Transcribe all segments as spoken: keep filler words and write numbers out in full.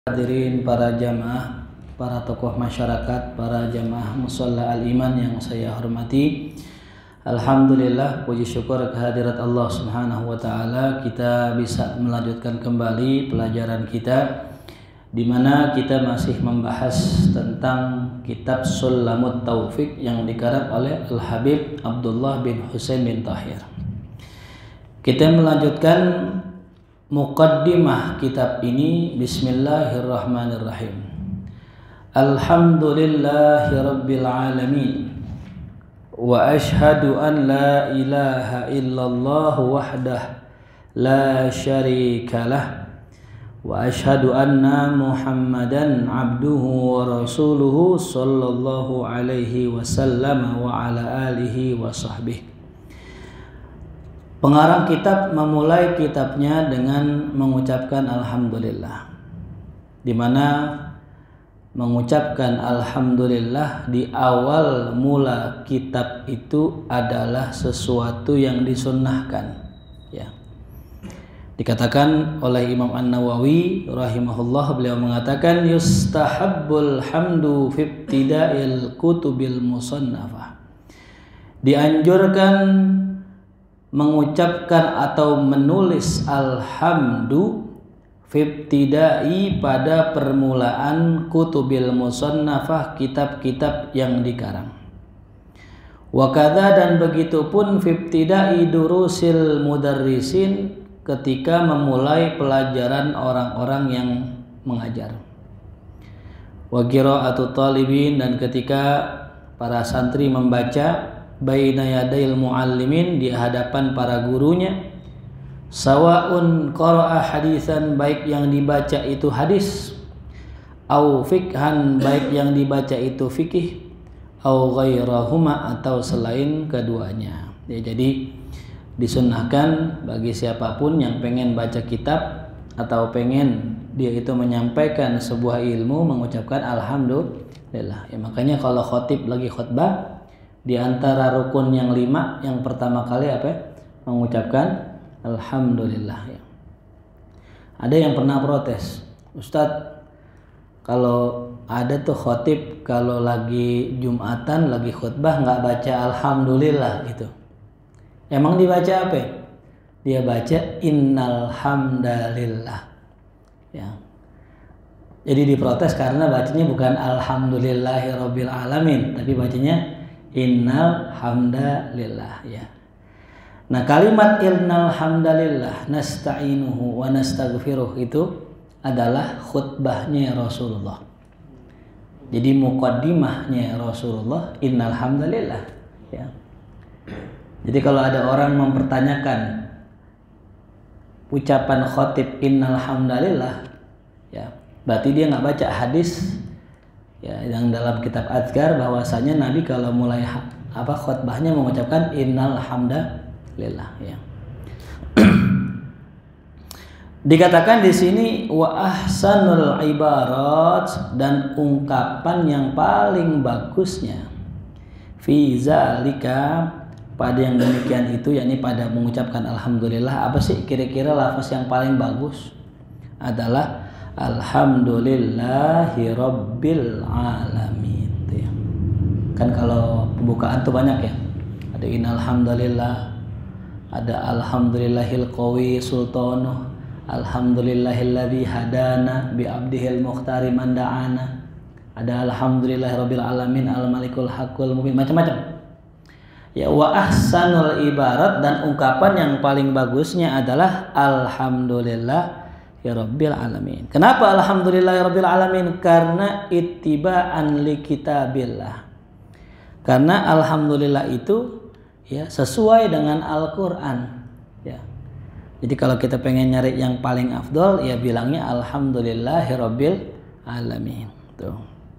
Hadirin para jamaah, para tokoh masyarakat, para jamaah musalla al-iman yang saya hormati. Alhamdulillah, puji syukur kehadirat Allah Subhanahu wa taala, kita bisa melanjutkan kembali pelajaran kita di mana kita masih membahas tentang kitab Sulamut Taufik yang dikarang oleh Al-Habib Abdullah bin Husain bin Tahir. Kita melanjutkan muqaddimah kitab ini. Bismillahirrahmanirrahim. Alhamdulillahi rabbil alamin. Wa ashhadu an la ilaha illallah wahdah la syarika lah. Wa ashhadu anna Muhammadan abduhu wa rasuluhu sallallahu alaihi wasallam wa ala alihi wa sahbihi. Pengarang kitab memulai kitabnya dengan mengucapkan alhamdulillah, di mana mengucapkan alhamdulillah di awal mula kitab itu adalah sesuatu yang disunnahkan. Ya. Dikatakan oleh Imam An-Nawawi rahimahullah, beliau mengatakan yustahabbul hamdu fi ibtida'il kutubil musannafah. Dianjurkan mengucapkan atau menulis alhamdu fibtidai pada permulaan kutubil musannafah, kitab-kitab yang dikarang. Wakadha, dan begitu pun fibtidai durusil mudarrisin, ketika memulai pelajaran orang-orang yang mengajar. Wa qira'atut talibin, dan ketika para santri membaca baina yadail muallimin, di hadapan para gurunya. Sawaun qara'a hadisan, baik yang dibaca itu hadis, au fikhan, baik yang dibaca itu fikih, au ghairahuma, atau selain keduanya. Ya, jadi disunnahkan bagi siapapun yang pengen baca kitab atau pengen dia itu menyampaikan sebuah ilmu mengucapkan alhamdulillah. Ya, makanya kalau khotib lagi khutbah, di antara rukun yang lima, yang pertama kali apa ya? Mengucapkan alhamdulillah. Ya. Ada yang pernah protes, Ustadz, kalau ada tuh khotib kalau lagi Jumatan, lagi khutbah nggak baca alhamdulillah gitu. Emang dibaca apa? Dia baca innal hamdalillah. Ya. Jadi diprotes karena bacanya bukan alhamdulillahirabbil alamin, tapi bacanya innal hamdalillah. Ya. Nah, kalimat innal hamdalillah nasta'inuhu wa nastaghfiruh itu adalah khutbahnya Rasulullah. Jadi muqaddimahnya Rasulullah innal hamdalillah. Ya. Jadi kalau ada orang mempertanyakan ucapan khotib innal hamdalillah, ya, berarti dia nggak baca hadis ya yang dalam kitab Adhkar bahwasanya Nabi kalau mulai apa khutbahnya mengucapkan innal hamdalillah. Ya. Dikatakan di sini wa ahsanul ibarat, dan ungkapan yang paling bagusnya fi zalika, pada yang demikian itu, yakni pada mengucapkan alhamdulillah. Apa sih kira-kira lafaz yang paling bagus? Adalah alhamdulillahi rabbil alamin. Ya. Kan kalau pembukaan tuh banyak ya. Ada innal hamdalillah, ada alhamdulillahil qawi sultanuh, alhamdulillahilladzi hadana bi abdihil mukhtari man da'ana, ada alhamdulillahi rabbil alamin al malikul haqqul mubin, macam-macam. Ya, wa ahsanul ibarat, dan ungkapan yang paling bagusnya adalah alhamdulillah ya rabbil alamin. Kenapa alhamdulillah ya rabbil alamin? Karena ittiba'an li kitabillah. Karena alhamdulillah itu ya sesuai dengan Al-Qur'an. Ya. Jadi kalau kita pengen nyari yang paling afdol, ya bilangnya alhamdulillahi rabbil alamin. Tuh.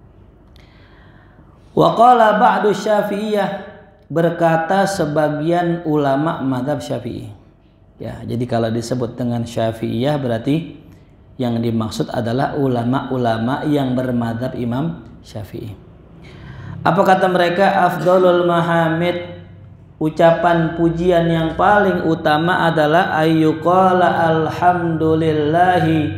Wa qala ba'du Syafi'iyah, berkata sebagian ulama mazhab Syafi'i. Ya, jadi kalau disebut dengan Syafi'iyah berarti yang dimaksud adalah ulama-ulama yang bermadzhab Imam Syafi'i. Apa kata mereka? Afdalul mahamid, ucapan pujian yang paling utama adalah ayyuqala alhamdulillahi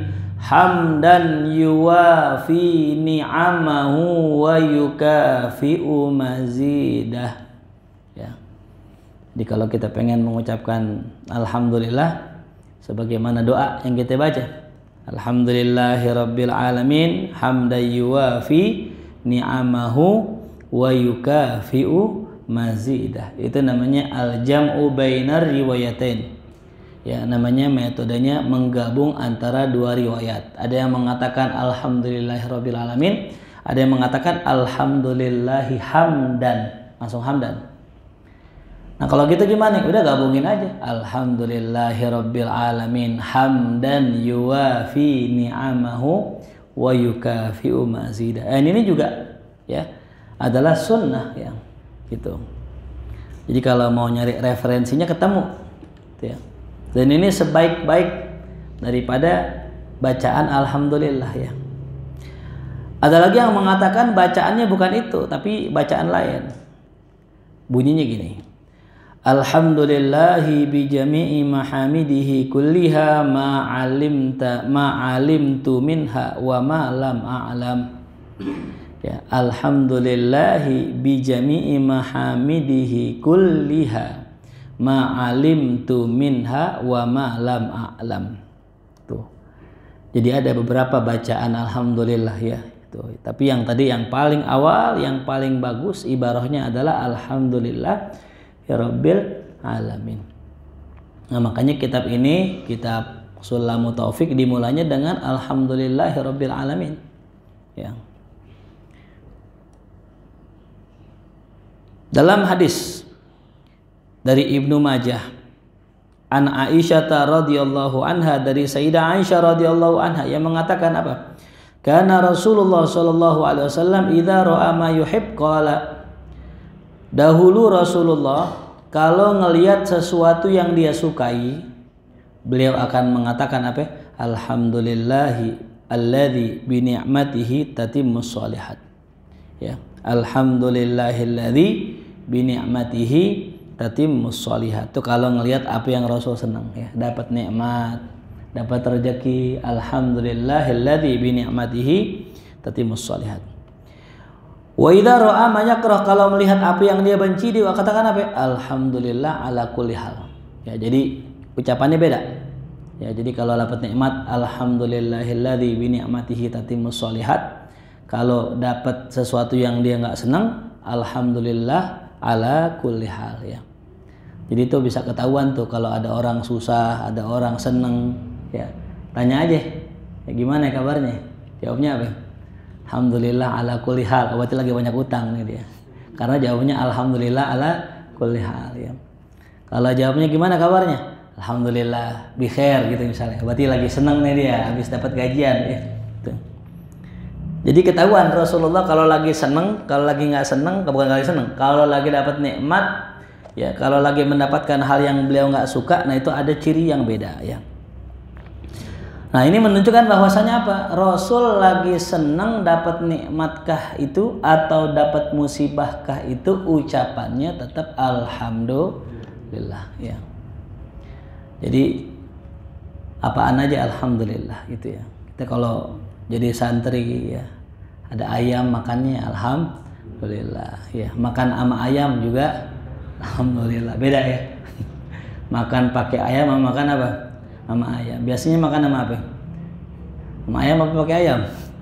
hamdan yuwafi ni'amahu wa yukafi'u mazidah. Ya. Jadi kalau kita pengen mengucapkan alhamdulillah sebagaimana doa yang kita baca, alhamdulillahirabbil alamin hamdan yuwafi ni'amahu wa yukafi'u mazidah. Itu namanya al-jam'u bainar riwayatain. Ya, namanya metodenya menggabung antara dua riwayat. Ada yang mengatakan alhamdulillahirabbil alamin, ada yang mengatakan alhamdulillahi hamdan, langsung hamdan. Nah, kalau gitu gimana? Udah gabungin aja. Alhamdulillahirabbil alamin hamdan yuwafi ni'amahu wa yukafi'u mazidah. Eh, ini juga ya adalah sunnah ya. Gitu. Jadi kalau mau nyari referensinya ketemu gitu ya. Dan ini sebaik-baik daripada bacaan alhamdulillah ya. Ada lagi yang mengatakan bacaannya bukan itu, tapi bacaan lain. Bunyinya gini. Alhamdulillahi bi jami'i mahamidihi kulliha ma 'alimta ma 'alimtu minha wa ma lam a'lam. Ya, alhamdulillahi bi jami'i mahamidihi kulliha ma'alimtu minha wa ma lam a'lam. Tuh. Jadi ada beberapa bacaan alhamdulillah ya. Tuh. Tapi yang tadi yang paling awal, yang paling bagus ibarahnya adalah alhamdulillah ya rabbil alamin. Nah, makanya kitab ini, kitab Sulamut Taufik, dimulainya dengan alhamdulillah ya rabbil alamin. Ya. Dalam hadis dari Ibnu Majah an Aisyah radhiyallahu anha, dari Sayyidah Aisyah radhiyallahu anha yang mengatakan apa? Kana Rasulullah sallallahu alaihi wasallam idza ra'a ma yuhib qala. Dahulu Rasulullah kalau ngelihat sesuatu yang dia sukai, beliau akan mengatakan apa? Alhamdulillahi alladzi bi ni'matihi tatimmus shalihat. Ya, alhamdulillahilladzi bi ni'matihi tatimmus sholihat. Itu kalau ngelihat apa yang Rasul senang ya, dapat nikmat, dapat rezeki, alhamdulillahilladzi bi ni'matihi tatimmus sholihat. Wa idza ra'a ma yakrah, kalau melihat apa yang dia benci, dia katakan apa? Alhamdulillah ala kulli hal. Ya, jadi ucapannya beda. Ya, jadi kalau dapat nikmat alhamdulillahilladzi bi ni'matihi tatimmus sholihat. Kalau dapat sesuatu yang dia enggak senang, alhamdulillah ala kulli hal ya. Jadi itu bisa ketahuan tuh kalau ada orang susah, ada orang seneng ya. Tanya aja, ya gimana kabarnya? Jawabnya apa? Alhamdulillah ala kulli hal. Berarti lagi banyak utang nih dia. Karena jawabnya alhamdulillah ala kulli hal ya. Kalau jawabnya gimana kabarnya? Alhamdulillah bi khair gitu misalnya. Berarti lagi seneng nih dia, habis dapat gajian ya. Tuh. Jadi ketahuan Rasulullah kalau lagi seneng, kalau lagi nggak seneng, bukan lagi seneng, kalau lagi dapat nikmat, ya kalau lagi mendapatkan hal yang beliau nggak suka, nah itu ada ciri yang beda ya. Nah ini menunjukkan bahwasanya apa? Rasul lagi seneng dapat nikmatkah itu atau dapat musibahkah itu, ucapannya tetap alhamdulillah ya. Jadi apaan aja alhamdulillah gitu ya. Kita kalau jadi santri ya, ada ayam makannya alhamdulillah ya, makan sama ayam juga alhamdulillah, beda ya. Makan pakai ayam sama makan apa? Sama ayam. Biasanya makan sama apa? Sama ayam apa pakai ayam?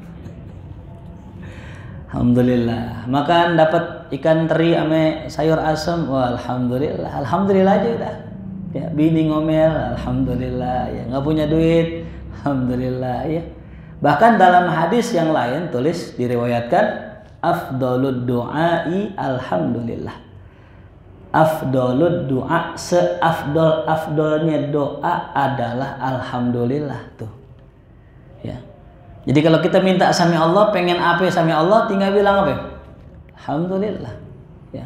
Alhamdulillah. Makan dapat ikan teri sama sayur asam, wah alhamdulillah, alhamdulillah aja udah. Ya, bini ngomel, alhamdulillah ya. Nggak punya duit, alhamdulillah ya. Bahkan dalam hadis yang lain tulis diriwayatkan afdalud du'ai alhamdulillah. Afdalud du'a, seafdol afdolnya doa adalah alhamdulillah tuh. Ya. Jadi kalau kita minta sami Allah, pengen apa sami Allah, tinggal bilang apa? Alhamdulillah. Ya.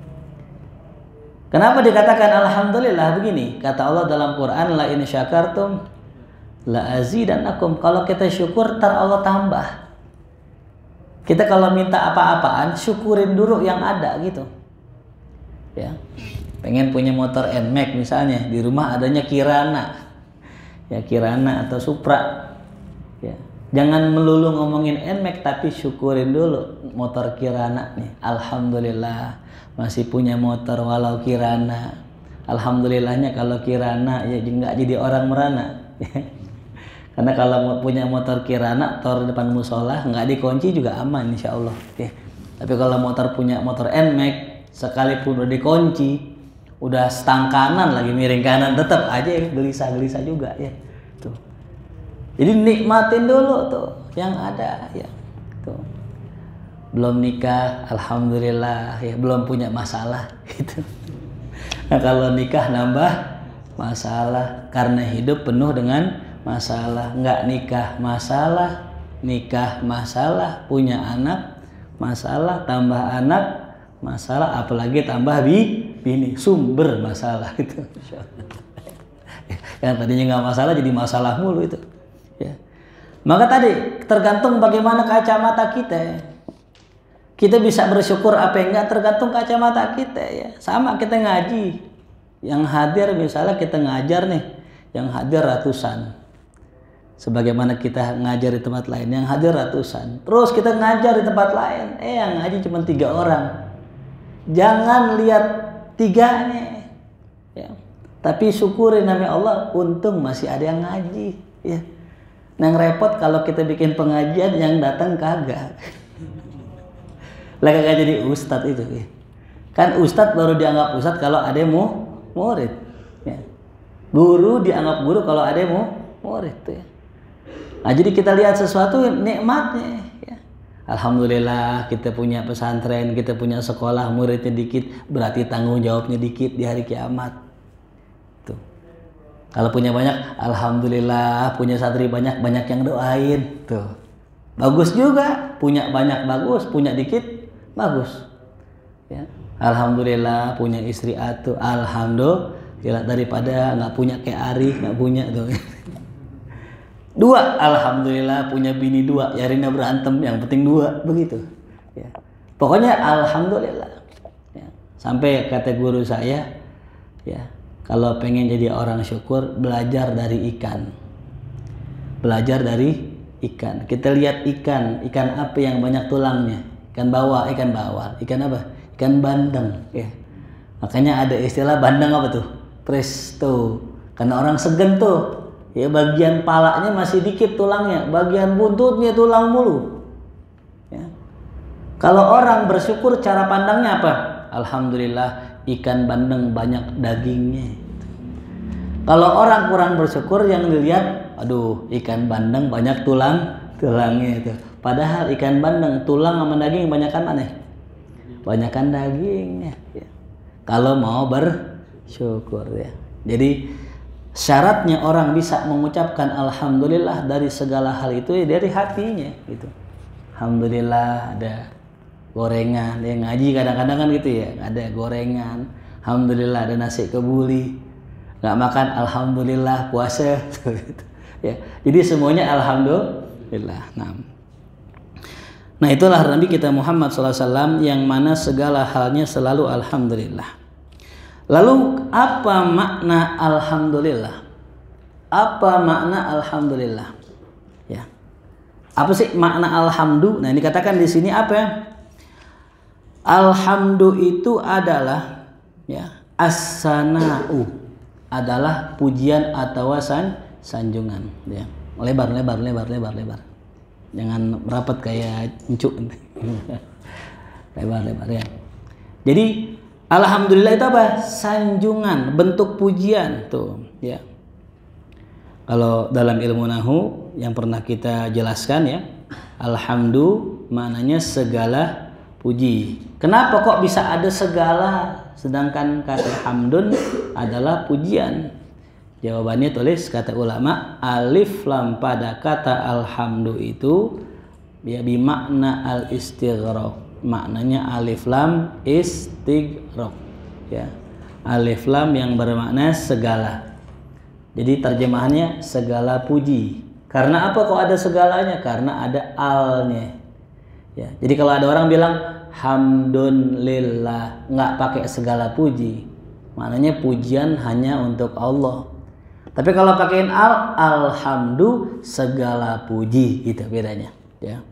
Kenapa dikatakan alhamdulillah begini? Kata Allah dalam Quran, la in syakartum la azidannakum. Kalau kita syukur, tar Allah tambah. Kita kalau minta apa-apaan, syukurin dulu yang ada gitu. Ya. Pengen punya motor N-Max misalnya, di rumah adanya Kirana. Ya, Kirana atau Supra. Ya. Jangan melulu ngomongin Nmax tapi syukurin dulu motor Kirana nih. Alhamdulillah masih punya motor walau Kirana. Alhamdulillahnya kalau Kirana ya nggak jadi orang merana. Karena kalau punya motor Kirana, tor depan musola nggak dikunci juga aman insya Allah. Ya. Tapi kalau motor punya motor Nmax sekalipun udah dikunci, udah stang kanan lagi miring kanan tetap aja gelisah-gelisah juga ya. Tuh. Jadi nikmatin dulu tuh yang ada ya. Tuh. Belum nikah, alhamdulillah ya, belum punya masalah gitu. Nah, kalau nikah nambah masalah karena hidup penuh dengan masalah. Nggak nikah masalah, nikah masalah, punya anak masalah, tambah anak masalah, apalagi tambah bi bini sumber masalah itu. Yang tadinya nggak masalah jadi masalah mulu itu. Ya. Maka tadi tergantung bagaimana kacamata kita. Kita bisa bersyukur apa enggak tergantung kacamata kita ya. Sama kita ngaji. Yang hadir misalnya kita ngajar nih, yang hadir ratusan. Sebagaimana kita ngajar di tempat lain, yang hadir ratusan. Terus kita ngajar di tempat lain, eh yang ngaji cuma tiga orang. Jangan lihat tiganya. Ya. Tapi syukurin nama Allah, untung masih ada yang ngaji ya. Yang repot kalau kita bikin pengajian yang datang kagak. Lah kagak jadi ustadz itu ya. Kan ustadz baru dianggap ustadz kalau ada mu murid ya. Guru dianggap guru kalau ada mu murid tuh ya. Nah, jadi kita lihat sesuatu nikmatnya ya. Alhamdulillah kita punya pesantren, kita punya sekolah, muridnya dikit, berarti tanggung jawabnya dikit di hari kiamat. Tuh. Kalau punya banyak, alhamdulillah, punya santri banyak, banyak yang doain. Tuh. Bagus juga, punya banyak bagus, punya dikit bagus. Ya. Alhamdulillah punya istri atuh, alhamdulillah daripada nggak punya kayak Ari, nggak punya tuh. Dua, alhamdulillah punya bini dua, yarina berantem, yang penting dua, begitu. Ya. Pokoknya alhamdulillah. Ya. Sampai kata guru saya, ya. Kalau pengen jadi orang syukur, belajar dari ikan. Belajar dari ikan. Kita lihat ikan, ikan apa yang banyak tulangnya? Ikan bawal, ikan bawal. Ikan apa? Ikan bandeng. Ya. Makanya ada istilah bandeng apa tuh? Presto. Karena orang segen tuh. Ya, bagian palanya masih dikit tulangnya, bagian buntutnya tulang mulu. Ya. Kalau orang bersyukur, cara pandangnya apa? Alhamdulillah ikan bandeng banyak dagingnya. Kalau orang kurang bersyukur yang dilihat, aduh ikan bandeng banyak tulang tulangnya itu. Padahal ikan bandeng tulang sama daging banyakan mana? Banyakan dagingnya. Ya. Kalau mau bersyukur ya. Jadi syaratnya orang bisa mengucapkan alhamdulillah dari segala hal itu ya dari hatinya gitu. Alhamdulillah ada gorengan, yang ngaji kadang-kadang kan gitu ya, ada gorengan. Alhamdulillah ada nasi kebuli. Nggak makan alhamdulillah puasa gitu. Ya. Jadi semuanya alhamdulillah. Nah. Nah, itulah Nabi kita Muhammad shallallahu alaihi wasallam yang mana segala halnya selalu alhamdulillah. Lalu apa makna alhamdulillah? Apa makna alhamdulillah? Ya. Apa sih makna alhamdu? Nah, ini dikatakan di sini apa ya? Alhamdu itu adalah ya, as-sana'u adalah pujian atau san, sanjungan ya. Lebar lebar lebar lebar lebar. Jangan merapat kayak encuk. Lebar lebar ya. Jadi alhamdulillah itu apa? Sanjungan, bentuk pujian tuh, ya. Kalau dalam ilmu nahu yang pernah kita jelaskan ya, alhamdu maknanya segala puji. Kenapa kok bisa ada segala sedangkan kata hamdun adalah pujian? Jawabannya tulis kata ulama, alif lam pada kata alhamdu itu ya bimakna al-istighraq. Maknanya alif lam istighraq ya. Alif lam yang bermakna segala. Jadi terjemahannya segala puji. Karena apa kok ada segalanya? Karena ada alnya. Ya. Jadi kalau ada orang bilang hamdun lillah, nggak pakai segala puji. Maknanya pujian hanya untuk Allah. Tapi kalau pakaiin al, alhamdu segala puji, gitu bedanya. Ya.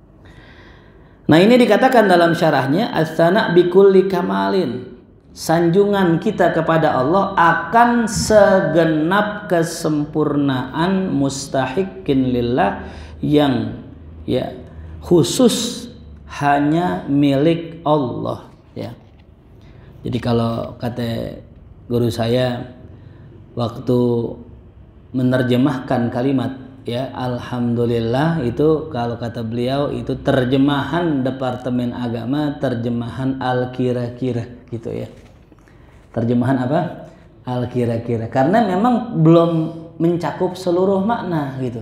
Nah ini dikatakan dalam syarahnya as-sana bikulli kamalin, sanjungan kita kepada Allah akan segenap kesempurnaan mustahikin lillah yang ya khusus hanya milik Allah ya. Jadi kalau kata guru saya waktu menerjemahkan kalimat ya alhamdulillah, itu kalau kata beliau itu terjemahan Departemen Agama, terjemahan al-kira-kira gitu ya. Terjemahan apa? Al-kira-kira. Karena memang belum mencakup seluruh makna gitu.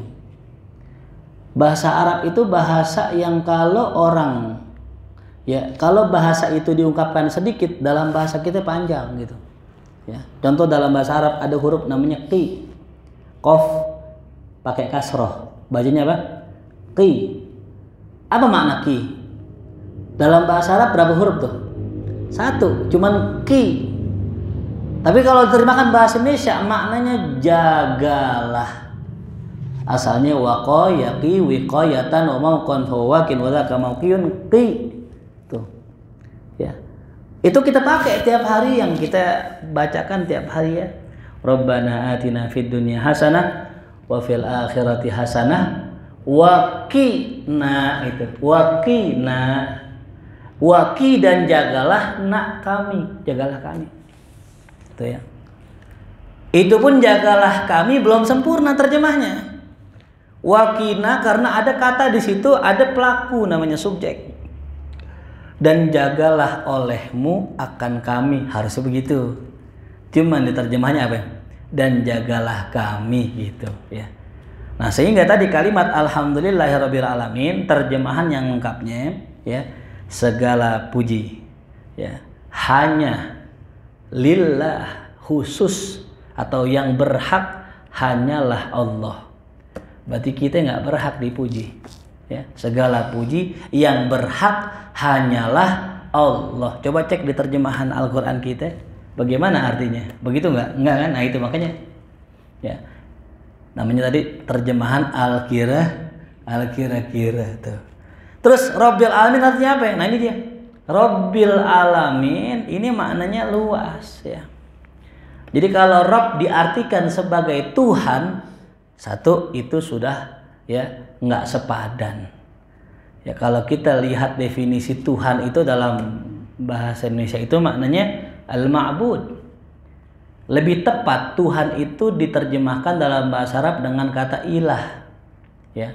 Bahasa Arab itu bahasa yang kalau orang ya kalau bahasa itu diungkapkan sedikit, dalam bahasa kita panjang gitu. Ya. Contoh dalam bahasa Arab ada huruf namanya qi. Qaf pakai kasroh, bacanya apa? Qi. Apa makna qi? Dalam bahasa Arab berapa huruf tuh? Satu, cuman qi. Tapi kalau diterjemahkan bahasa Indonesia maknanya jagalah. Asalnya waqayaqi wiqayatan wa mauqan fawakin wa dzaka mauqiyun qi. Tuh. Ya. Itu kita pakai tiap hari, yang kita bacakan tiap hari ya. Rabbana atina fid dunya hasanah wa fil akhirati hasanah wa qina, itu waqina, waqi dan jagalah nak kami, jagalah kami itu ya. Itu pun jagalah kami belum sempurna terjemahnya. Waqina karena ada kata di situ, ada pelaku namanya subjek, dan jagalah olehmu akan kami, harus begitu. Cuman diterjemahnya apa? Dan jagalah kami gitu ya. Nah sehingga tadi kalimat alhamdulillahirabbil alamin terjemahan yang lengkapnya ya, segala puji ya hanya lillah, khusus atau yang berhak hanyalah Allah. Berarti kita nggak berhak dipuji ya. Segala puji yang berhak hanyalah Allah. Coba cek di terjemahan Al-Quran kita, bagaimana artinya? Begitu nggak? Nggak kan? Nah itu makanya ya. Namanya tadi terjemahan al-kira, al-kira-kira tuh. Terus Rabbil Alamin artinya apa ya? Nah ini dia. Rabbil Alamin ini maknanya luas ya. Jadi kalau Rabb diartikan sebagai Tuhan, satu itu sudah ya nggak sepadan. Ya kalau kita lihat definisi Tuhan itu dalam bahasa Indonesia itu maknanya al-ma'bud. Lebih tepat Tuhan itu diterjemahkan dalam bahasa Arab dengan kata ilah. Ya.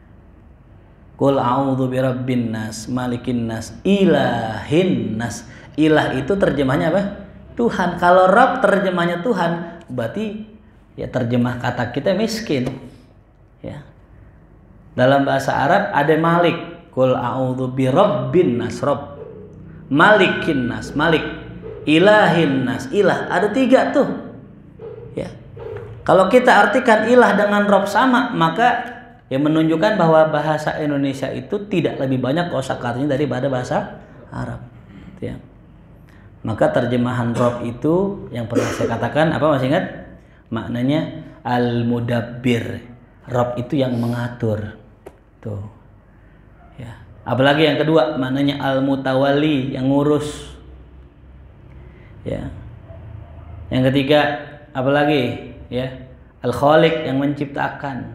Qul a'udzu birabbin nas, malikin nas, ilahin nas. Ilah itu terjemahnya apa? Tuhan. Kalau Rabb terjemahnya Tuhan, berarti ya terjemah kata kita miskin. Ya. Dalam bahasa Arab ada malik. Qul a'udzu birabbin nas, Rabb. Malikin nas, malik. Ilahin nas, ilah, ada tiga tuh ya. Kalau kita artikan ilah dengan Rabb sama, maka ya menunjukkan bahwa bahasa Indonesia itu tidak lebih banyak kosakatanya daripada bahasa Arab ya. Maka terjemahan Rabb itu yang pernah saya katakan apa, masih ingat? Maknanya al-mudabbir. Rabb itu yang mengatur tuh ya. Apalagi yang kedua maknanya al-mutawalli, yang ngurus ya. Yang ketiga apalagi ya, al-khaliq, yang menciptakan.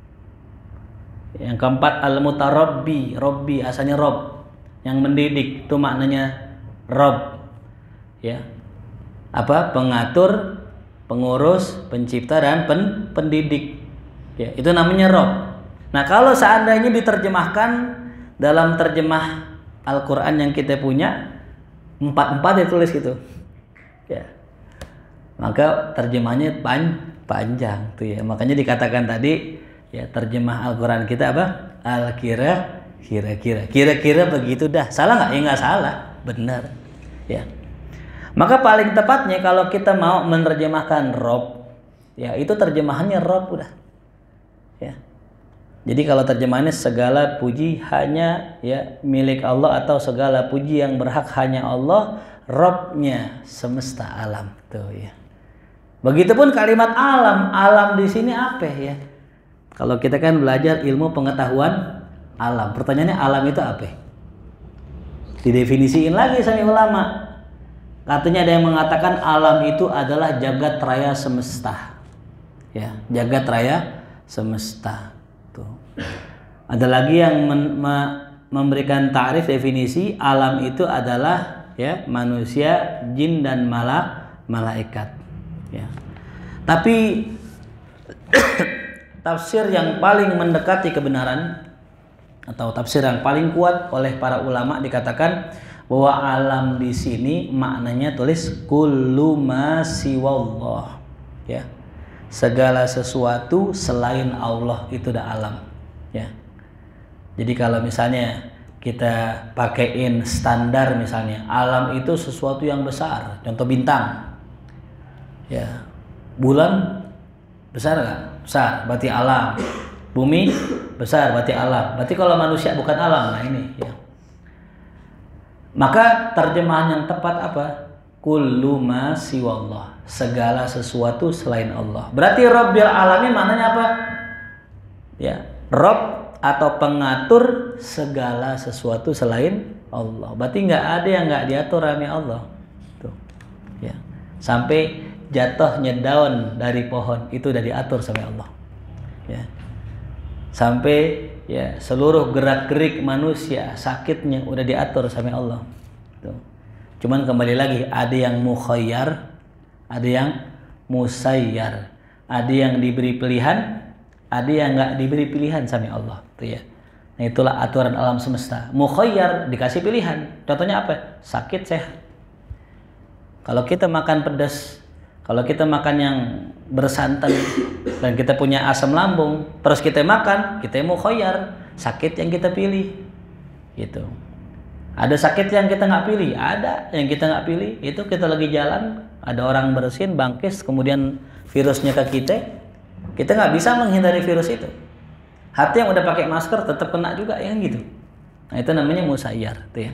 Yang keempat al-mutarabbi, rabbi asalnya rob, yang mendidik, itu maknanya rob ya. Apa? Pengatur, pengurus, pencipta dan pen, pendidik ya, itu namanya rob. Nah kalau seandainya diterjemahkan dalam terjemah Al-Quran yang kita punya, empat-empat ditulis gitu ya, maka terjemahnya pan, panjang tuh ya. Makanya dikatakan tadi ya, terjemah Al-Quran kita apa? Al-kira, kira-kira, kira-kira begitu dah. Salah nggak? Ya nggak salah, benar ya. Maka paling tepatnya kalau kita mau menerjemahkan Rob ya, itu terjemahannya Rob udah ya. Jadi kalau terjemahannya segala puji hanya ya milik Allah, atau segala puji yang berhak hanya Allah, Robnya semesta alam tuh ya. Begitupun kalimat alam, alam di sini apa ya? Kalau kita kan belajar ilmu pengetahuan alam, pertanyaannya alam itu apa? Didefinisiin lagi sama ulama. Katanya ada yang mengatakan alam itu adalah jagat raya semesta. Ya, jagat raya semesta. Tuh. Ada lagi yang men, me, memberikan ta'rif definisi alam itu adalah ya manusia, jin dan mala, malaikat. Ya. Tapi tafsir yang paling mendekati kebenaran atau tafsir yang paling kuat oleh para ulama dikatakan bahwa alam di sini maknanya tulis kullu ma siwallah, ya. Segala sesuatu selain Allah itu dah alam, ya. Jadi kalau misalnya kita pakaiin standar misalnya alam itu sesuatu yang besar, contoh bintang. Ya. Bulan besar nggak? Besar, berarti alam. Bumi besar, berarti alam. Berarti kalau manusia bukan alam, nah ini ya. Maka terjemahan yang tepat apa? Kullu ma siwallah, segala sesuatu selain Allah. Berarti Rabbil alamin maknanya apa? Ya, Rabb atau pengatur segala sesuatu selain Allah. Berarti nggak ada yang nggak diatur sama Allah. Tuh. Ya. Sampai jatuhnya daun dari pohon itu udah diatur sama Allah. Ya. Sampai ya seluruh gerak-gerik manusia sakitnya udah diatur sama Allah. Tuh. Cuman kembali lagi ada yang mukhayyar, ada yang musayyar, ada yang diberi pilihan, ada yang nggak diberi pilihan sama Allah. Tuh ya. Nah itulah aturan alam semesta. Mukhayyar dikasih pilihan. Contohnya apa? Sakit sehat. Kalau kita makan pedas, kalau kita makan yang bersantan dan kita punya asam lambung, terus kita makan, kita mukhayyar, sakit yang kita pilih, gitu. Ada sakit yang kita nggak pilih, ada yang kita nggak pilih, itu kita lagi jalan, ada orang bersin, bangkis, kemudian virusnya ke kita, kita nggak bisa menghindari virus itu. Hati yang udah pakai masker tetap kena juga, ya gitu. Nah itu namanya musayyar, tuh ya.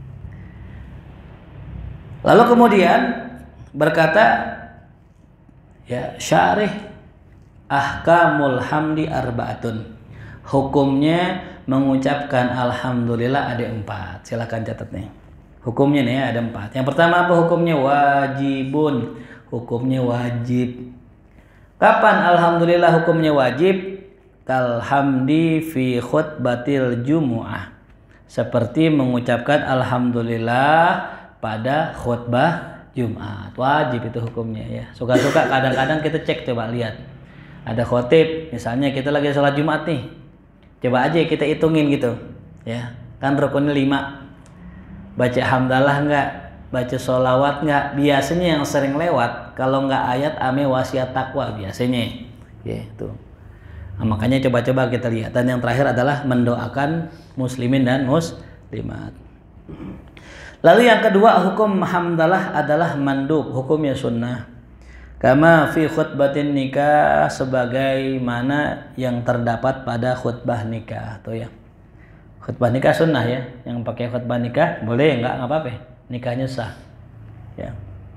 Lalu kemudian berkata, ya syarih ahkamul hamdi arbaatun. Hukumnya mengucapkan alhamdulillah ada empat. Silakan catat nih. Hukumnya nih ada empat. Yang pertama apa hukumnya? Wajibun. Hukumnya wajib. Kapan alhamdulillah hukumnya wajib? Kalhamdi fi khutbatil jumu'ah. Seperti mengucapkan alhamdulillah pada khutbah Jumat. Wajib itu hukumnya ya. Suka-suka kadang-kadang kita cek, coba lihat. Ada khotib, misalnya kita lagi sholat Jumat nih. Coba aja kita hitungin gitu. Ya, kan rukunnya lima. Baca hamdalah enggak? Baca sholawat enggak? Biasanya yang sering lewat kalau enggak ayat ame wasiat takwa biasanya. Ya, tuh. Nah, makanya coba-coba kita lihat. Dan yang terakhir adalah mendoakan muslimin dan muslimat. Lalu yang kedua hukum hamdalah adalah mandub, hukumnya sunnah. Kama fi khutbatin nikah, sebagaimana yang terdapat pada khutbah nikah. Tuh ya. Khutbah nikah sunnah ya. Yang pakai khutbah nikah boleh, enggak apa-apa. Nikahnya sah. Ya.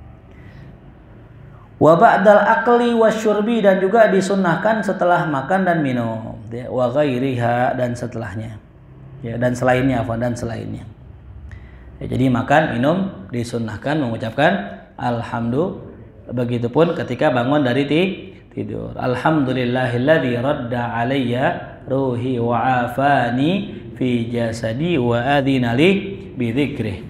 Wa ba'dal akli wasyurbi, dan juga disunnahkan setelah makan dan minum. Ya. Wa ghairiha, dan setelahnya. Ya, dan selainnya apa dan selainnya. Ya, jadi makan, minum disunnahkan mengucapkan alhamdulillah. Begitupun ketika bangun dari tidur. Alhamdulillahilladzi radda alayya ruhi wa afani fi jasadi wa adina li bi dzikrih.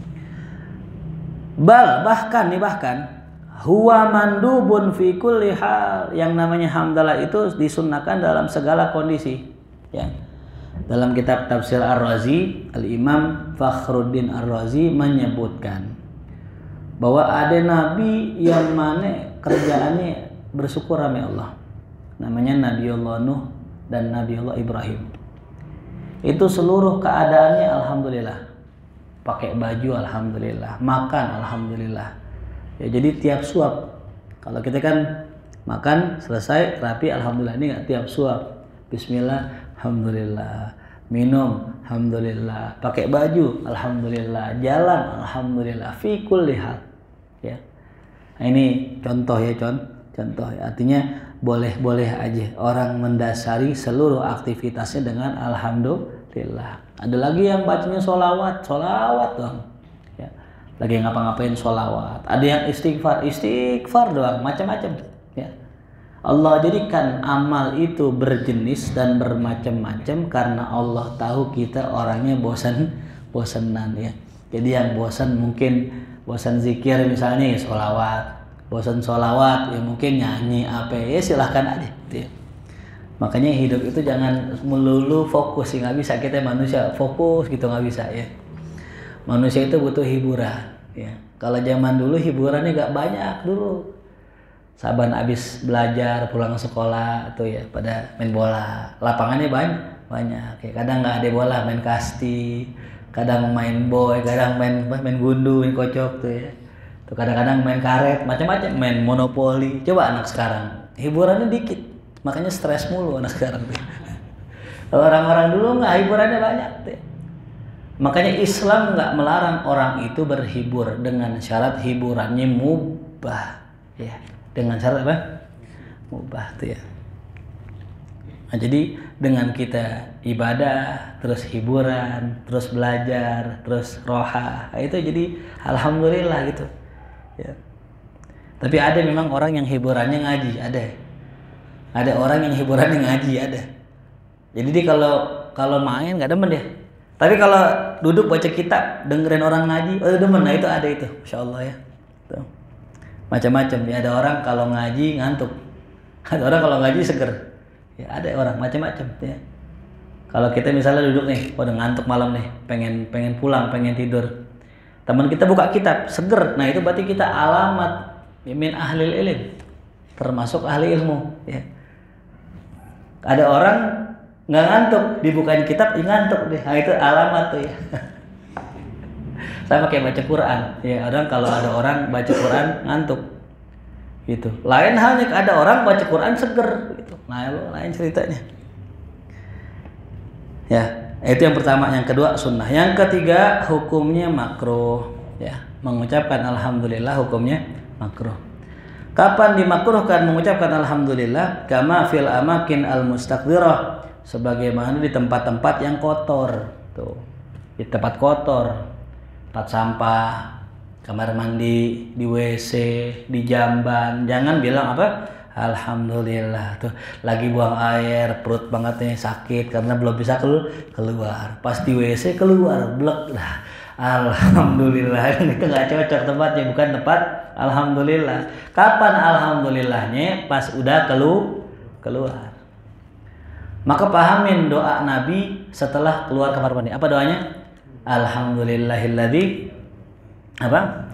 Bal, bahkan nih bahkan huwa mandubun fi kulli hal. Yang namanya hamdalah itu disunnahkan dalam segala kondisi. Ya. Dalam kitab Tafsir Ar-Razi, Al-Imam Fakhruddin Ar-Razi menyebutkan bahwa ada nabi yang mana kerjaannya bersyukur sama Allah. Namanya Nabiullah Nuh dan Nabiullah Ibrahim. Itu seluruh keadaannya alhamdulillah. Pakai baju alhamdulillah, makan alhamdulillah. Ya, jadi tiap suap, kalau kita kan makan selesai rapi alhamdulillah, ini enggak tiap suap. Bismillah alhamdulillah, minum alhamdulillah, pakai baju alhamdulillah, jalan alhamdulillah, fi kulli hal. Ya. Nah, ini contoh ya, con contoh ya. Artinya boleh-boleh aja orang mendasari seluruh aktivitasnya dengan alhamdulillah. Ada lagi yang bacanya sholawat, sholawat doang. Ya. Lagi ngapa-ngapain sholawat. Ada yang istighfar, istighfar doang, macam-macam. Ya. Allah jadikan amal itu berjenis dan bermacam-macam karena Allah tahu kita orangnya bosan, bosanan ya. Jadi yang bosan mungkin bosan zikir misalnya ya sholawat, bosan sholawat ya mungkin nyanyi apa ya silahkan aja gitu ya. Makanya hidup itu jangan melulu fokus sih, nggak bisa kita manusia fokus gitu nggak bisa ya. Manusia itu butuh hiburan ya. Kalau zaman dulu hiburannya nggak banyak dulu. Saban abis belajar pulang sekolah tuh ya pada main bola, lapangannya banyak banyak. Ya, kadang nggak ada bola main kasti, kadang main boy, kadang main main gundu, main kocok tuh ya. Tuh kadang-kadang main karet, macam-macam, main monopoli. Coba anak sekarang hiburannya dikit, makanya stres mulu anak sekarang tuh. Orang-orang dulu nggak hiburannya banyak tuh. Makanya Islam nggak melarang orang itu berhibur dengan syarat hiburannya mubah ya. Dengan syarat apa? Mubah tuh ya. Nah, jadi dengan kita ibadah, terus hiburan, terus belajar, terus roha, nah, itu jadi alhamdulillah gitu. Ya. Tapi ada memang orang yang hiburannya ngaji, ada. Ada orang yang hiburannya ngaji, ada. Jadi dia kalau kalau main nggak demen dia. Tapi kalau duduk baca kitab, dengerin orang ngaji, oh demen. Nah itu ada itu, Masya Allah ya. Tuh. Macam-macam ya, ada orang kalau ngaji ngantuk, ada orang kalau ngaji seger ya, ada orang macam-macam ya. Kalau kita misalnya duduk nih, oh, udah ngantuk malam nih, pengen pengen pulang, pengen tidur, teman kita buka kitab seger, nah itu berarti kita alamat min ahlil ilm, termasuk ahli ilmu ya. Ada orang nggak ngantuk, dibukain kitab ngantuk deh, nah itu alamat tuh ya. Sama kayak baca Quran ya, orang kalau ada orang baca Quran ngantuk gitu. Lain halnya ada orang baca Quran seger gitu. Nah, lain ceritanya. Ya, itu yang pertama. Yang kedua sunnah. Yang ketiga hukumnya makruh ya. Mengucapkan alhamdulillah hukumnya makruh. Kapan dimakruhkan mengucapkan alhamdulillah? Kama fil amakin al mustaqdirah, sebagaimana di tempat-tempat yang kotor tuh. Di tempat kotor, tempat sampah, kamar mandi, di W C, di jamban, jangan bilang apa alhamdulillah tuh lagi buang air, perut banget nih sakit karena belum bisa keluar, pas di W C keluar blek lah alhamdulillah. Itu nggak cocok tempatnya, bukan tempat alhamdulillah. Kapan alhamdulillahnya? Pas udah kelu keluar. Maka pahamin doa Nabi setelah keluar kamar mandi. Apa doanya? Alhamdulillahilladzi apa?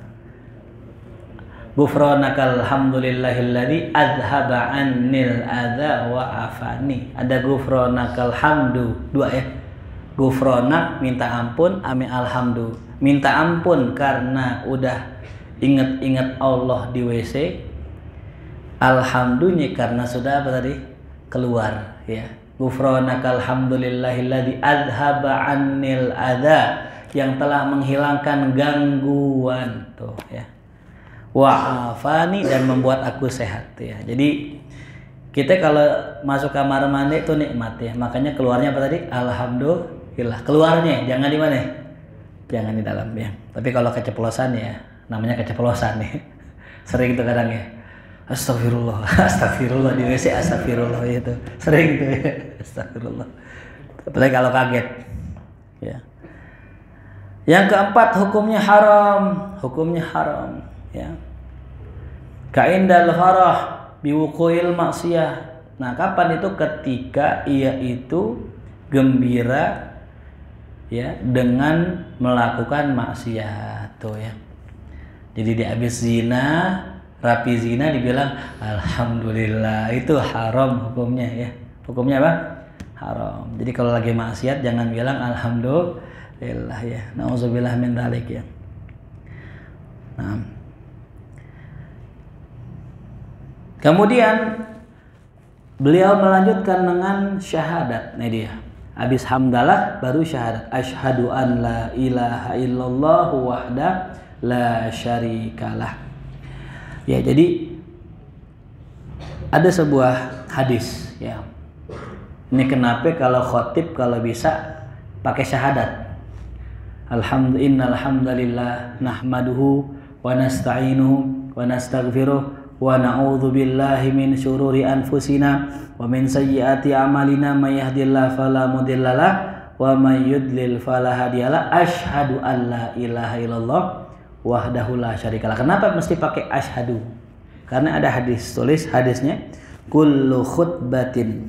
Ghufranakal hamdulillahilladzi azhaba annil adza wa afani. Ada ghufranakal hamdu, dua ya. Ghufranak minta ampun, ame alhamdu. Minta ampun karena udah inget-inget Allah di W C. Alhamdulillah karena sudah apa tadi? Keluar ya. Ghufranakal hamdulillahilladzi azhaba annil adza, yang telah menghilangkan gangguan tuh ya. Wa afani, dan membuat aku sehat ya. Jadi kita kalau masuk kamar mandi itu nikmat ya. Makanya keluarnya apa tadi? Alhamdulillah. Keluarnya jangan di mana? Jangan di dalam ya. Tapi kalau keceplosan ya, namanya keceplosan nih. Sering tuh kadang ya. Astagfirullah, astagfirullah di W C, astagfirullah itu sering tuh ya, astagfirullah. Apalagi kalau kaget. Ya. Yang keempat hukumnya haram, hukumnya haram. Ya. Ka'indal farah biwuqu'il maksiyah. Nah, kapan itu? Ketika ia itu gembira ya dengan melakukan maksiat tuh ya. Jadi di habis zina, rapi zina dibilang alhamdulillah, itu haram hukumnya ya. Hukumnya apa? Haram. Jadi kalau lagi maksiat jangan bilang alhamdulillah ya. Nauzubillah min dzalik ya. Nah. Kemudian beliau melanjutkan dengan syahadat. Ini dia. Habis hamdalah baru syahadat. Asyhadu an la ilaha illallah wahda la syarikalah. Ya, jadi ada sebuah hadis ya. Ini kenapa kalau khotib kalau bisa pakai syahadat. Alhamdulillah, alhamdulillah nahmaduhu wa nasta'inuhu wa nastaghfiruh wa na'udzu billahi min syururi anfusina wa min sayyiati a'malina may yahdihillahu fala mudhillalah wa may yudlil fala hadiyalah. Asyhadu an la ilaha illallah wahdahu la syarikalah. Kenapa mesti pakai asyhadu? Karena ada hadis, tulis hadisnya kullu khutbatin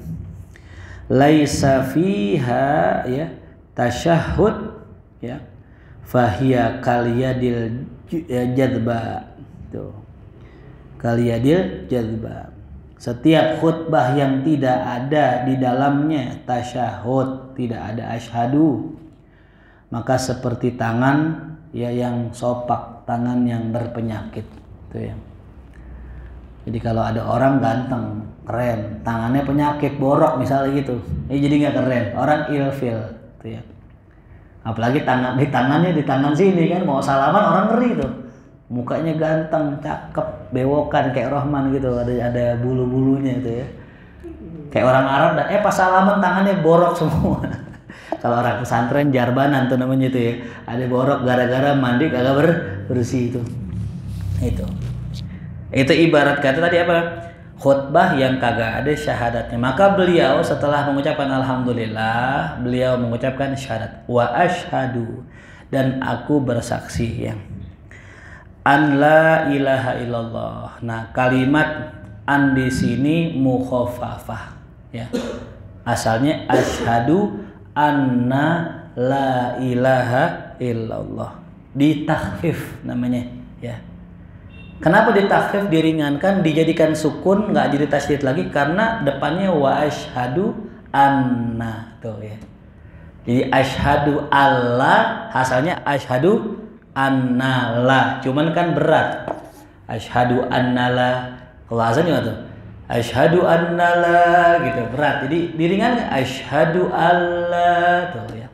laisa fiha ya tasyahhud ya fahiya kaliyadil jadba. Tuh. Kaliyadil jadba. Setiap khutbah yang tidak ada di dalamnya tasyahud, tidak ada asyhadu, maka seperti tangan ya yang sopak, tangan yang berpenyakit. Itu ya. Jadi kalau ada orang ganteng, keren, tangannya penyakit, borok misalnya gitu, ini jadi nggak keren, orang ilfil, tuh ya. Apalagi tangan di tangannya di tangan sini kan, mau salaman orang ngeri tuh, mukanya ganteng, cakep, bewokan kayak Rahman gitu, ada ada bulu-bulunya itu ya, kayak orang Arab, eh pas salaman tangannya borok semua. Kalau orang pesantren jarbanan tuh namanya itu ya, ada borok gara-gara mandi kagak ber bersih itu, itu. Itu ibarat kata tadi apa? Khutbah yang kagak ada syahadatnya. Maka beliau setelah mengucapkan alhamdulillah, beliau mengucapkan syahadat wa asyhadu, dan aku bersaksi ya an la ilaha illallah. Nah, kalimat an di sini mukhaffafah ya. Asalnya asyhadu anna la ilaha illallah. Ditakhfif namanya ya. Kenapa ditakhfif, diringankan, dijadikan sukun, nggak jadi tasydid lagi? Karena depannya wa asyhadu anna tuh ya. Jadi asyhadu alla, asalnya asyhadu annala, cuman kan berat. Asyhadu annala, kalau azan juga tuh asyhadu annala gitu, berat. Jadi diringankan asyhadu alla tuh ya.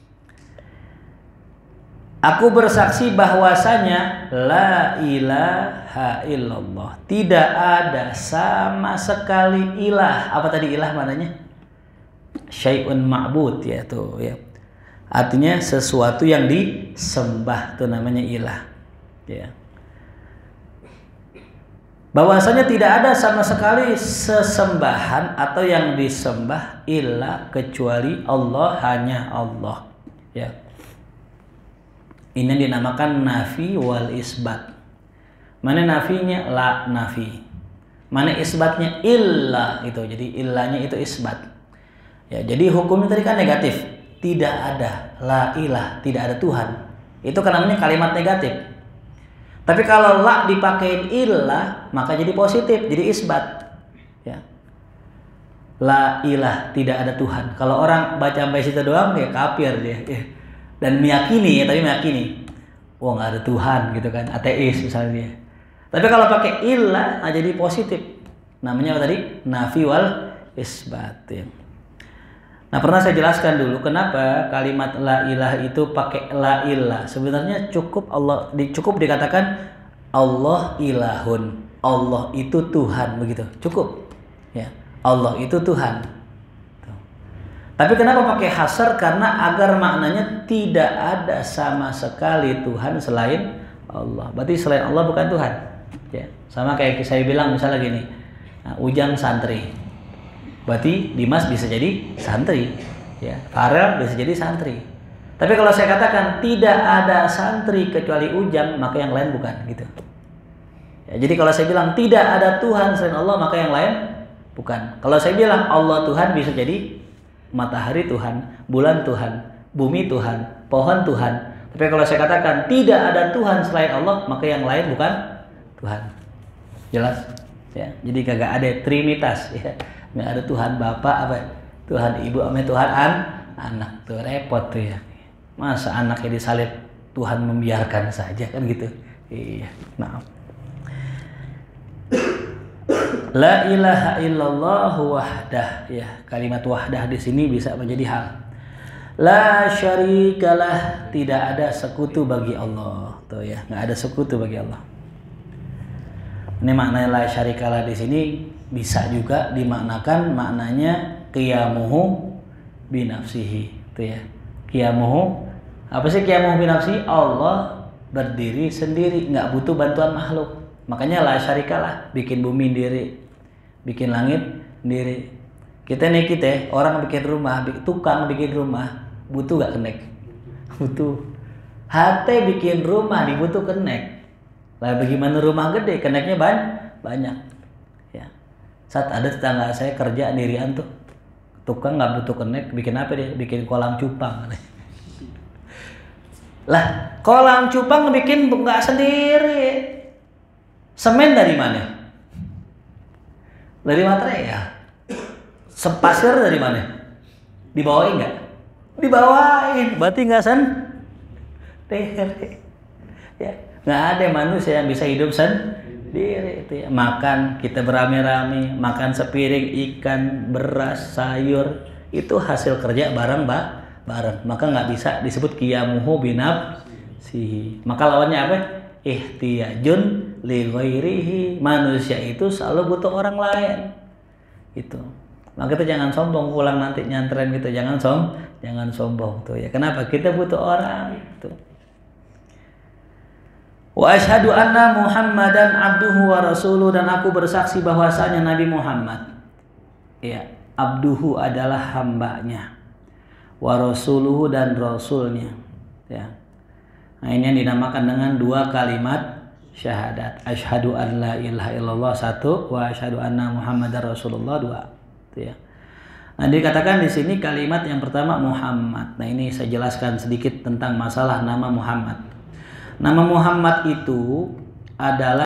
Aku bersaksi bahwasanya la ilaha illallah, tidak ada sama sekali ilah. Apa tadi ilah mananya? Syai'un ma'bud ya tuh ya. Artinya sesuatu yang disembah, itu namanya ilah ya. Bahwasanya tidak ada sama sekali sesembahan atau yang disembah illa kecuali Allah, hanya Allah ya. Ini dinamakan nafi wal isbat. Mana nafinya? La nafi. Mana isbatnya? Illa itu. Jadi illanya itu isbat. Ya, jadi hukumnya tadi kan negatif. Tidak ada la ilah, tidak ada Tuhan. Itu kan namanya kalimat negatif. Tapi kalau la dipakein illah, maka jadi positif, jadi isbat. Ya. La ilah, tidak ada Tuhan. Kalau orang baca sampai situ doang ya kafir dia. Ya. Dan meyakini ya, tapi meyakini wah nggak ada Tuhan gitu kan, ateis misalnya dia. Tapi kalau pakai ilah nah jadi positif, namanya apa tadi? Nafi wal isbat ya. Nah, pernah saya jelaskan dulu kenapa kalimat la ilah itu pakai la ilah. Sebenarnya cukup Allah cukup dikatakan Allah ilahun, Allah itu Tuhan, begitu cukup ya, Allah itu Tuhan. Tapi kenapa pakai hasar? Karena agar maknanya tidak ada sama sekali Tuhan selain Allah. Berarti selain Allah bukan Tuhan. Ya, sama kayak saya bilang misalnya gini, nah, Ujang santri, berarti Dimas bisa jadi santri, ya, Farel bisa jadi santri. Tapi kalau saya katakan tidak ada santri kecuali Ujang, maka yang lain bukan, gitu. Ya, jadi kalau saya bilang tidak ada Tuhan selain Allah, maka yang lain bukan. Kalau saya bilang Allah Tuhan, bisa jadi matahari Tuhan, bulan Tuhan, bumi Tuhan, pohon Tuhan. Tapi kalau saya katakan tidak ada Tuhan selain Allah, maka yang lain bukan Tuhan. Jelas? Ya. Jadi kagak ada trinitas ya. Nggak ada Tuhan Bapa, apa? Tuhan Ibu, sama Tuhan an, anak. Tuh repot tuh ya. Masa anaknya disalib, Tuhan membiarkan saja kan gitu. Iya. Nah. La ilaha illallah wahdah ya, kalimat wahdah di sini bisa menjadi hal. La syarikalah, tidak ada sekutu bagi Allah. Tuh ya, nggak ada sekutu bagi Allah. Ini maknanya la syarikalah di sini bisa juga dimaknakan maknanya qiyamuhu binafsihi, itu ya. Qiyamuhu, apa sih qiyamuhu binafsihi? Allah berdiri sendiri, nggak butuh bantuan makhluk. Makanya la syarikalah, bikin bumi sendiri, bikin langit sendiri. Kita nih kita orang bikin rumah, tukang bikin rumah, butuh gak connect? Butuh. H T bikin rumah dibutuh connect. Lah bagaimana rumah gede, connectnya banyak, banyak. Ya. Saat ada tetangga saya kerja dirian tuh, tukang nggak butuh connect, bikin apa dia? Bikin kolam cupang. Lah kolam cupang bikin nggak sendiri. Semen dari mana? Dari materai ya. Sepasir dari mana? Dibawain nggak? Dibawain. Berarti nggak sendiri. Ya, nggak ada manusia yang bisa hidup sendiri itu ya. Makan kita beramai-ramai, makan sepiring ikan, beras, sayur, itu hasil kerja bareng mbak, bareng. Maka nggak bisa disebut qiyamuhu binafsihi. Maka lawannya apa? Ihtiyajun li ghairihi. Manusia itu selalu butuh orang lain. Itu. Maka kita jangan sombong pulang nanti nyantren gitu, jangan som, jangan sombong tuh ya. Kenapa? Kita butuh orang itu. Wa asyhadu anna Muhammadan abduhu wa rasuluh, dan aku bersaksi bahwasanya Nabi Muhammad ya, abduhu adalah hambanya, wa rasuluhu dan rasulnya ya. Nah, ini yang dinamakan dengan dua kalimat syahadat. Asyhadu an la ilaha illallah satu, wa asyhadu anna Muhammadar Rasulullah dua. Itu ya. Nah, dikatakan di sini kalimat yang pertama Muhammad. Nah, ini saya jelaskan sedikit tentang masalah nama Muhammad. Nama Muhammad itu adalah